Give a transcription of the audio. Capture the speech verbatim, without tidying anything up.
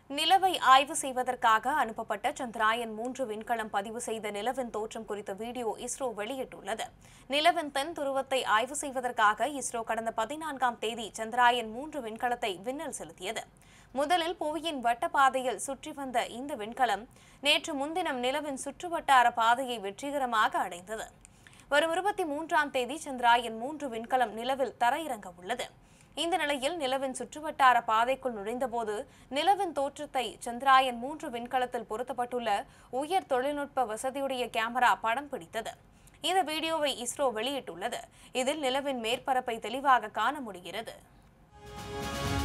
நிலவை ஆய்வு செய்வதற்காக அனுப்பப்பட்ட சந்திராயன் மூன்று விண்கலம் பதிவு செய்த நிலவின் தோற்றம் குறித்த வீடியோ இஸ்ரோ வெளியிட்டுள்ளது. நிலவின் தென் துருவத்தை ஆய்வு செய்வதற்காக இஸ்ரோ கடந்த பதினான்காம் தேதி சந்திராயன் மூன்று விண்கலத்தை விண்ணில் செலுத்தியது. முதலில் புவியின் வட்ட பாதையில் சுற்றி வந்த இந்த விண்கலம் நேற்று முன்தினம் நிலவின் சுற்றுவட்டார பாதையை வெற்றிகரமாக அடைந்தது. வரும் இருபத்தி மூன்றாம் தேதி சந்திராயன் மூன்று விண்கலம் நிலவில் தரையிறங்க உள்ளது. இந்த நிலையில் நிலவின் சுற்றுவட்டார பாதைக்குள் நுழைந்தபோது நிலவின் தோற்றத்தை சந்திராயன் மூன்று விண்கலத்தில் பொருத்தப்பட்டுள்ள உயர் தொழில்நுட்ப வசதியுடைய கேமரா படம் பிடித்தது. இந்த வீடியோவை இஸ்ரோ வெளியிட்டுள்ளது. இதில் நிலவின் மேற்பரப்பை தெளிவாக காண முடிகிறது.